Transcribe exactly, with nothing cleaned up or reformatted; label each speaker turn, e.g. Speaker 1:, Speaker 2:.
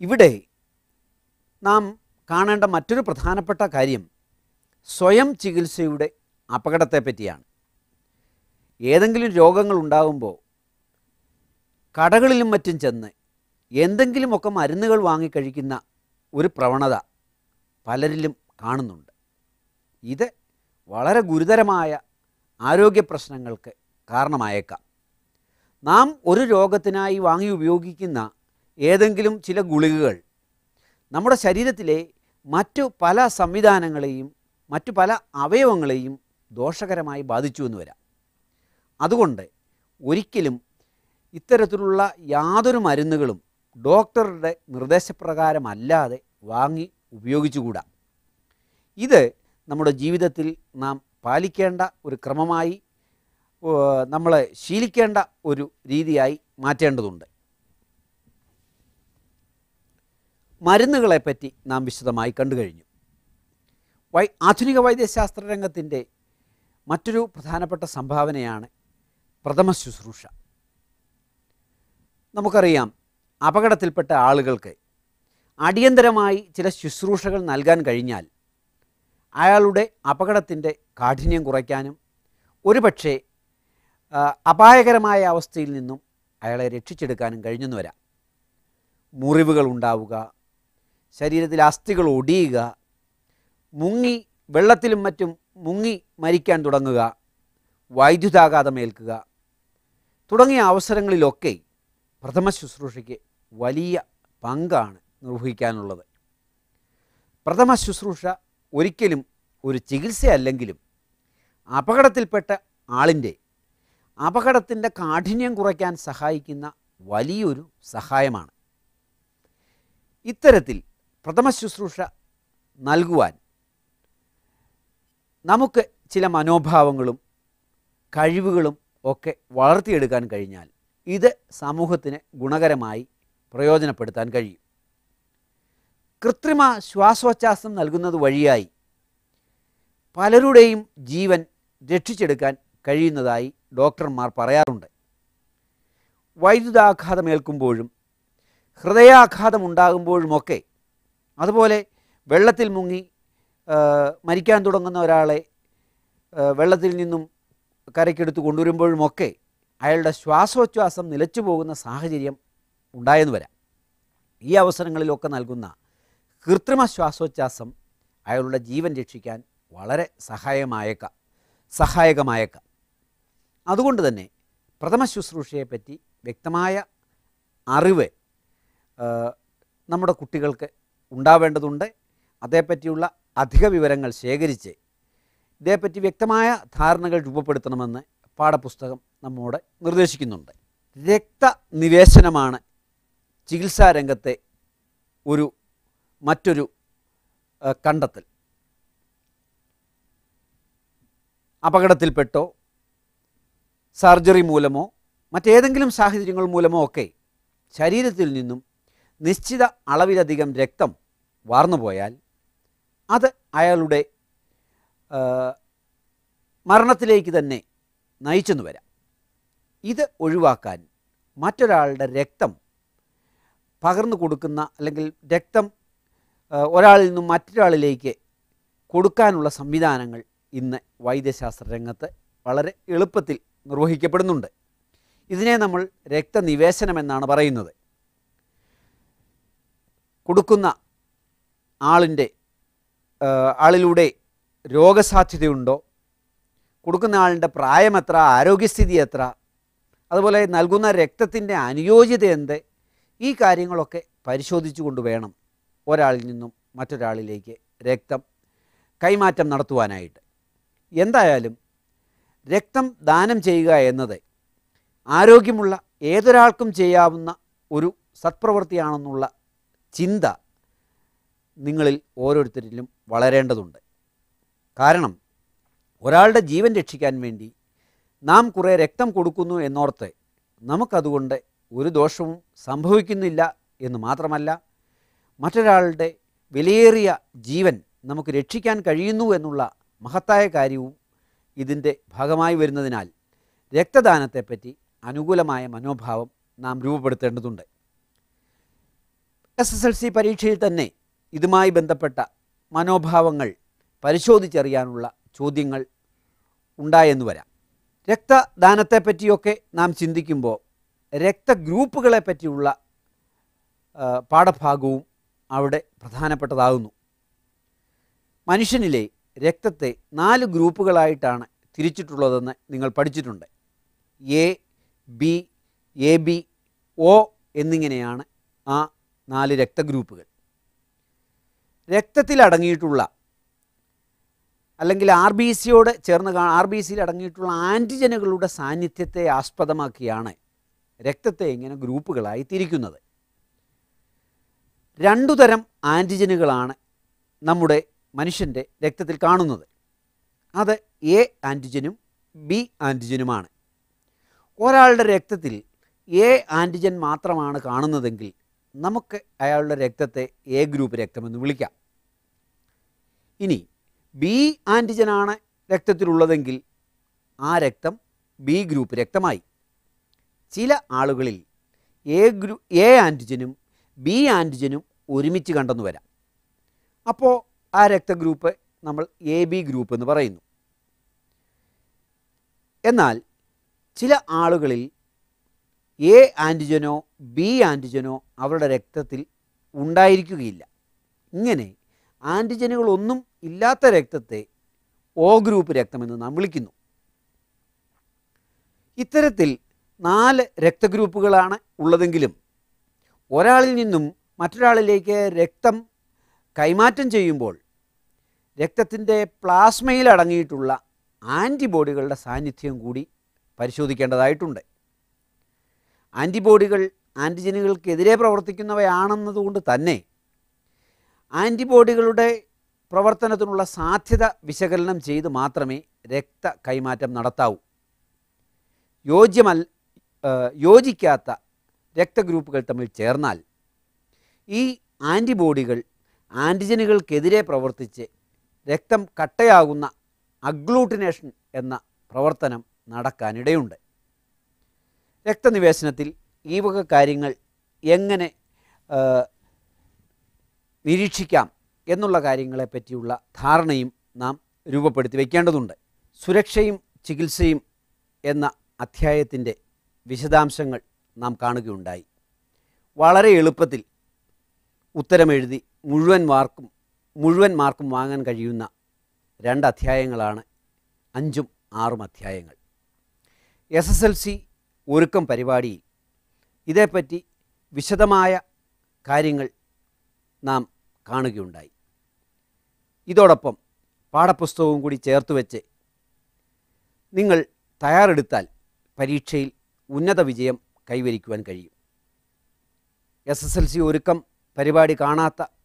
Speaker 1: ഇവിടെ നാം കാണേണ്ട മറ്റൊരു പ്രധാനപ്പെട്ട കാര്യം സ്വയം ചികിത്സയുടെ അപകടത്തെ പറ്റിയാണ്. ഏതെങ്കിലും രോഗങ്ങൾ ഉണ്ടാകുമ്പോൾ കടകളിലും മറ്റും ചെന്ന് എന്തെങ്കിലുമൊക്കെ മരുന്നുകൾ വാങ്ങിക്കഴിക്കുന്ന ഒരു പ്രവണത പലരിലും കാണുന്നുണ്ട്. ഇത് വളരെ ഗുരുതരമായ ആരോഗ്യ പ്രശ്നങ്ങൾക്ക് കാരണമായേക്കാം. നാം ഒരു രോഗത്തിനായി വാങ്ങി ഉപയോഗിക്കുന്ന ഏതെങ്കിലും ചില ഗുളികകൾ നമ്മുടെ ശരീരത്തിലെ മറ്റു പല സംവിധാനങ്ങളെയും മറ്റു പല അവയവങ്ങളെയും ദോഷകരമായി ബാധിച്ചു എന്ന് വരാം. അതുകൊണ്ട് ഒരിക്കലും ഇത്തരത്തിലുള്ള യാതൊരു മരുന്നുകളും ഡോക്ടറുടെ നിർദ്ദേശപ്രകാരമല്ലാതെ വാങ്ങി ഉപയോഗിച്ചുകൂടാ. ഇത് നമ്മുടെ ജീവിതത്തിൽ നാം പാലിക്കേണ്ട ഒരു ക്രമമായി നമ്മൾ ശീലിക്കേണ്ട ഒരു രീതിയായി മാറ്റേണ്ടതുണ്ട്. മരുന്നുകളെപ്പറ്റി നാം വിശദമായി കണ്ടു കഴിഞ്ഞു. വൈ ആധുനിക വൈദ്യശാസ്ത്ര രംഗത്തിൻ്റെ മറ്റൊരു പ്രധാനപ്പെട്ട സംഭാവനയാണ് പ്രഥമ ശുശ്രൂഷ. നമുക്കറിയാം, അപകടത്തിൽപ്പെട്ട ആളുകൾക്ക് അടിയന്തരമായി ചില ശുശ്രൂഷകൾ നൽകാൻ കഴിഞ്ഞാൽ അയാളുടെ അപകടത്തിൻ്റെ കാഠിന്യം കുറയ്ക്കാനും ഒരുപക്ഷെ അപായകരമായ അവസ്ഥയിൽ നിന്നും അയാളെ രക്ഷിച്ചെടുക്കാനും കഴിഞ്ഞെന്ന് വരാം. മുറിവുകൾ ഉണ്ടാവുക, ശരീരത്തിൽ അസ്ഥികൾ ഒടിയുക, മുങ്ങി വെള്ളത്തിലും മറ്റും മുങ്ങി മരിക്കാൻ തുടങ്ങുക, വൈദ്യുതാഘാതമേൽക്കുക തുടങ്ങിയ അവസരങ്ങളിലൊക്കെ പ്രഥമ ശുശ്രൂഷയ്ക്ക് വലിയ പങ്കാണ് നിർവഹിക്കാനുള്ളത്. പ്രഥമ ശുശ്രൂഷ ഒരിക്കലും ഒരു ചികിത്സയല്ലെങ്കിലും അപകടത്തിൽപ്പെട്ട ആളിൻ്റെ അപകടത്തിൻ്റെ കാഠിന്യം കുറയ്ക്കാൻ സഹായിക്കുന്ന വലിയൊരു സഹായമാണ്. ഇത്തരത്തിൽ പ്രഥമ ശുശ്രൂഷ നൽകുവാൻ നമുക്ക് ചില മനോഭാവങ്ങളും കഴിവുകളും ഒക്കെ വളർത്തിയെടുക്കാൻ കഴിഞ്ഞാൽ ഇത് സമൂഹത്തിന് ഗുണകരമായി പ്രയോജനപ്പെടുത്താൻ കഴിയും. കൃത്രിമ ശ്വാസോച്ഛ്വാസം നൽകുന്നത് വഴിയായി പലരുടെയും ജീവൻ രക്ഷിച്ചെടുക്കാൻ കഴിയുന്നതായി ഡോക്ടർമാർ പറയാറുണ്ട്. വൈദ്യുതാഘാതമേൽക്കുമ്പോഴും ഹൃദയാഘാതം ഉണ്ടാകുമ്പോഴുമൊക്കെ, അതുപോലെ വെള്ളത്തിൽ മുങ്ങി മരിക്കാൻ തുടങ്ങുന്ന ഒരാളെ വെള്ളത്തിൽ നിന്നും കരയ്ക്കെടുത്ത് കൊണ്ടുവരുമ്പോഴുമൊക്കെ അയാളുടെ ശ്വാസോച്ഛ്വാസം നിലച്ചു പോകുന്ന സാഹചര്യം ഉണ്ടായെന്ന് വരാം. ഈ അവസരങ്ങളിലൊക്കെ നൽകുന്ന കൃത്രിമ ശ്വാസോച്ഛ്വാസം അയാളുടെ ജീവൻ രക്ഷിക്കാൻ വളരെ സഹായമായേക്കാം സഹായകമായേക്കാം അതുകൊണ്ട് തന്നെ പ്രഥമ ശുശ്രൂഷയെപ്പറ്റി വ്യക്തമായ അറിവ് നമ്മുടെ കുട്ടികൾക്ക് ഉണ്ടാവേണ്ടതുണ്ട്. അതേപ്പറ്റിയുള്ള അധിക വിവരങ്ങൾ ശേഖരിച്ച് ഇതേപ്പറ്റി വ്യക്തമായ ധാരണകൾ രൂപപ്പെടുത്തണമെന്ന് പാഠപുസ്തകം നമ്മോട് നിർദ്ദേശിക്കുന്നുണ്ട്. രക്തനിവേശനമാണ് ചികിത്സാരംഗത്തെ ഒരു മറ്റൊരു കണ്ടെത്തൽ. അപകടത്തിൽപ്പെട്ടോ സർജറി മൂലമോ മറ്റേതെങ്കിലും സാഹചര്യങ്ങൾ മൂലമോ ഒക്കെ ശരീരത്തിൽ നിന്നും നിശ്ചിത അളവിലധികം രക്തം വാർന്നുപോയാൽ അത് അയാളുടെ മരണത്തിലേക്ക് തന്നെ നയിച്ചെന്ന് വരാം. ഇത് ഒഴിവാക്കാൻ മറ്റൊരാളുടെ രക്തം പകർന്നു കൊടുക്കുന്ന അല്ലെങ്കിൽ രക്തം ഒരാളിൽ നിന്നും മറ്റൊരാളിലേക്ക് കൊടുക്കാനുള്ള സംവിധാനങ്ങൾ ഇന്ന് വൈദ്യശാസ്ത്ര രംഗത്ത് വളരെ എളുപ്പത്തിൽ നിർവഹിക്കപ്പെടുന്നുണ്ട്. ഇതിനെ നമ്മൾ രക്തനിവേശനം എന്നാണ് പറയുന്നത്. കൊടുക്കുന്ന ആളിൻ്റെ ആളിലൂടെ രോഗസാധ്യതയുണ്ടോ, കൊടുക്കുന്ന ആളിൻ്റെ പ്രായമെത്ര, ആരോഗ്യസ്ഥിതി എത്ര, അതുപോലെ നൽകുന്ന രക്തത്തിൻ്റെ അനുയോജ്യത എന്ത്, ഈ കാര്യങ്ങളൊക്കെ പരിശോധിച്ചു കൊണ്ട് വേണം ഒരാളിൽ നിന്നും മറ്റൊരാളിലേക്ക് രക്തം കൈമാറ്റം നടത്തുവാനായിട്ട്. എന്തായാലും രക്തം ദാനം ചെയ്യുക എന്നത് ആരോഗ്യമുള്ള ഏതൊരാൾക്കും ചെയ്യാവുന്ന ഒരു സത്പ്രവൃത്തിയാണെന്നുള്ള ചിന്ത നിങ്ങളിൽ ഓരോരുത്തരിലും വളരേണ്ടതുണ്ട്. കാരണം ഒരാളുടെ ജീവൻ രക്ഷിക്കാൻ വേണ്ടി നാം കുറേ രക്തം കൊടുക്കുന്നു എന്നോർത്ത് നമുക്കതുകൊണ്ട് ഒരു ദോഷവും സംഭവിക്കുന്നില്ല എന്ന് മാത്രമല്ല, മറ്റൊരാളുടെ വിലയേറിയ ജീവൻ നമുക്ക് രക്ഷിക്കാൻ കഴിയുന്നു എന്നുള്ള മഹത്തായ കാര്യവും ഇതിൻ്റെ ഭാഗമായി വരുന്നതിനാൽ രക്തദാനത്തെപ്പറ്റി അനുകൂലമായ മനോഭാവം നാം രൂപപ്പെടുത്തേണ്ടതുണ്ട്. എസ് എസ് എൽ സി പരീക്ഷയിൽ തന്നെ ഇതുമായി ബന്ധപ്പെട്ട മനോഭാവങ്ങൾ പരിശോധിച്ചറിയാനുള്ള ചോദ്യങ്ങൾ ഉണ്ടായെന്ന് വരാം. രക്തദാനത്തെപ്പറ്റിയൊക്കെ നാം ചിന്തിക്കുമ്പോൾ രക്തഗ്രൂപ്പുകളെ പറ്റിയുള്ള പാഠഭാഗവും അവിടെ പ്രധാനപ്പെട്ടതാകുന്നു. മനുഷ്യനിലെ രക്തത്തെ നാല് ഗ്രൂപ്പുകളായിട്ടാണ് തിരിച്ചിട്ടുള്ളതെന്ന് നിങ്ങൾ പഠിച്ചിട്ടുണ്ട്. A, B, A B, O എന്നിങ്ങനെയാണ് ആ നാല് രക്തഗ്രൂപ്പുകൾ. രക്തത്തിൽ അടങ്ങിയിട്ടുള്ള അല്ലെങ്കിൽ ആർ ബി സിയോട് ചേർന്ന് ആർ ബി സിയിൽ അടങ്ങിയിട്ടുള്ള ആൻറ്റിജനുകളുടെ സാന്നിധ്യത്തെ ആസ്പദമാക്കിയാണ് രക്തത്തെ ഇങ്ങനെ ഗ്രൂപ്പുകളായി തിരിക്കുന്നത്. രണ്ടു തരം ആൻറ്റിജനുകളാണ് നമ്മുടെ മനുഷ്യൻ്റെ രക്തത്തിൽ കാണുന്നത്. അത് എ ആൻറ്റിജനും ബി ആൻറ്റിജനുമാണ്. ഒരാളുടെ രക്തത്തിൽ എ ആൻറ്റിജൻ മാത്രമാണ് കാണുന്നതെങ്കിൽ നമുക്ക് അയാളുടെ രക്തത്തെ എ ഗ്രൂപ്പ് രക്തമെന്ന് വിളിക്കാം. ഇനി ബി ആൻറ്റിജനാണ് രക്തത്തിലുള്ളതെങ്കിൽ ആ രക്തം ബി ഗ്രൂപ്പ് രക്തമായി. ചില ആളുകളിൽ എ ഗ്രൂ എ ആൻറ്റിജനും ബി ആൻറ്റിജനും ഒരുമിച്ച് കണ്ടെന്നു വരാം. അപ്പോൾ ആ രക്തഗ്രൂപ്പ് നമ്മൾ എ ബി ഗ്രൂപ്പ് എന്ന് പറയുന്നു. എന്നാൽ ചില ആളുകളിൽ എ ആൻറ്റിജനോ ബി ആൻറ്റിജനോ അവരുടെ രക്തത്തിൽ ഉണ്ടായിരിക്കുകയില്ല. ഇങ്ങനെ ആൻറ്റിജനുകളൊന്നും ഇല്ലാത്ത രക്തത്തെ ഒ ഗ്രൂപ്പ് രക്തമെന്ന് നാം വിളിക്കുന്നു. ഇത്തരത്തിൽ നാല് രക്തഗ്രൂപ്പുകളാണ് ഉള്ളതെങ്കിലും ഒരാളിൽ നിന്നും മറ്റൊരാളിലേക്ക് രക്തം കൈമാറ്റം ചെയ്യുമ്പോൾ രക്തത്തിൻ്റെ പ്ലാസ്മയിൽ അടങ്ങിയിട്ടുള്ള ആൻറ്റിബോഡികളുടെ സാന്നിധ്യം കൂടി പരിശോധിക്കേണ്ടതായിട്ടുണ്ട്. ആൻറ്റിബോഡികൾ ആൻറ്റിജനുകൾക്കെതിരെ പ്രവർത്തിക്കുന്നവയാണെന്നതുകൊണ്ട് തന്നെ ആൻറ്റിബോഡികളുടെ പ്രവർത്തനത്തിനുള്ള സാധ്യത വിശകലനം ചെയ്ത് മാത്രമേ രക്ത കൈമാറ്റം നടത്താവൂ. യോജ്യമല്ല യോജിക്കാത്ത രക്തഗ്രൂപ്പുകൾ തമ്മിൽ ചേർന്നാൽ ഈ ആൻറ്റിബോഡികൾ ആൻറ്റിജനുകൾക്കെതിരെ പ്രവർത്തിച്ച് രക്തം കട്ടയാകുന്ന അഗ്ലൂട്ടിനേഷൻ എന്ന പ്രവർത്തനം നടക്കാനിടയുണ്ട്. രക്തനിവേശനത്തിൽ ഈ വക കാര്യങ്ങൾ എങ്ങനെ നിരീക്ഷിക്കാം എന്നുള്ള കാര്യങ്ങളെപ്പറ്റിയുള്ള ധാരണയും നാം രൂപപ്പെടുത്തി വയ്ക്കേണ്ടതുണ്ട്. സുരക്ഷയും ചികിത്സയും എന്ന അധ്യായത്തിൻ്റെ വിശദാംശങ്ങൾ നാം കാണുകയുണ്ടായി. വളരെ എളുപ്പത്തിൽ ഉത്തരമെഴുതി മുഴുവൻ മാർക്കും മുഴുവൻ മാർക്കും വാങ്ങാൻ കഴിയുന്ന രണ്ട് അധ്യായങ്ങളാണ് അഞ്ചും ആറും അധ്യായങ്ങൾ. എസ് എസ് എൽ സി ഒരുക്കം പരിപാടിയിൽ ഇതേപ്പറ്റി വിശദമായ കാര്യങ്ങൾ നാം കാണുകയുണ്ടായി. ഇതോടൊപ്പം പാഠപുസ്തകവും കൂടി ചേർത്ത് വെച്ച് നിങ്ങൾ തയ്യാറെടുത്താൽ പരീക്ഷയിൽ ഉന്നത വിജയം കൈവരിക്കുവാൻ കഴിയും. എസ് എസ് എൽ സി ഒരുക്കം പരിപാടി കാണാത്ത